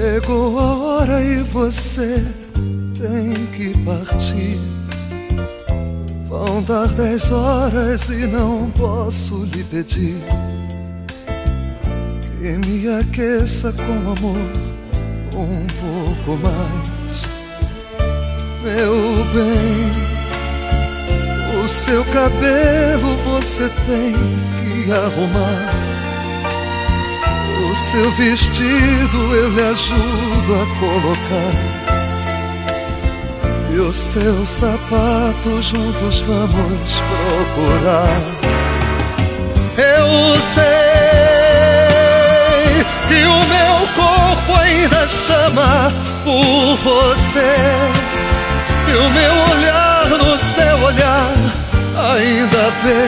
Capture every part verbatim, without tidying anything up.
Chegou a hora e você tem que partir. Vão dar dez horas e não posso lhe pedir que me aqueça com amor um pouco mais. Meu bem, o seu cabelo você tem que arrumar. O seu vestido eu lhe ajudo a colocar. E o seu sapato juntos vamos procurar. Eu sei que o meu corpo ainda chama por você, e o meu olhar no seu olhar ainda vê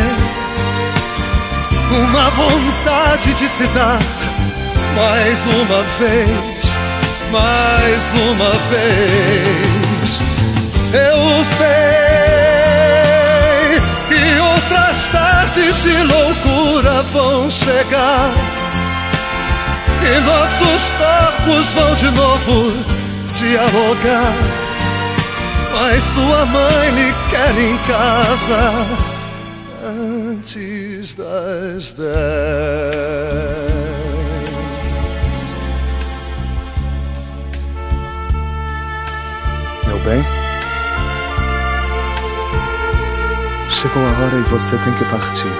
uma vontade de se dar mais uma vez, mais uma vez. Eu sei que outras tardes de loucura vão chegar, e nossos corpos vão de novo dialogar. Mas sua mãe lhe quer em casa antes das dez. Meu bem, chegou a hora e você tem que partir.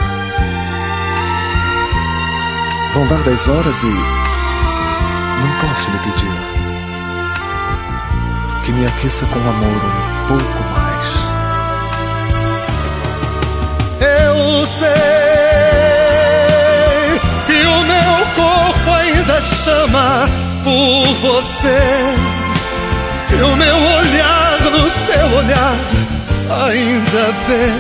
Vão dar dez horas e não posso lhe pedir que me aqueça com amor um pouco mais. Eu sei que o meu corpo ainda chama por você, e o meu olhar no seu olhar ainda vê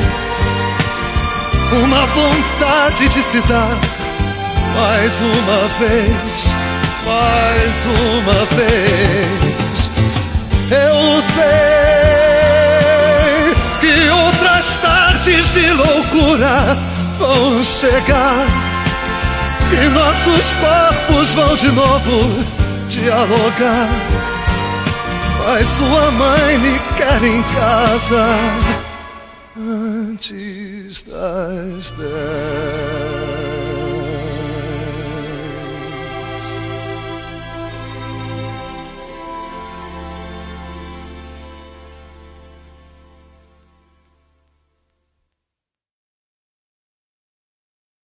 uma vontade de se dar mais uma vez, mais uma vez. Eu sei que outras tardes de loucura vão chegar, e nossos corpos vão de novo dialogar. Mas sua mãe lhe quer em casa antes das dez.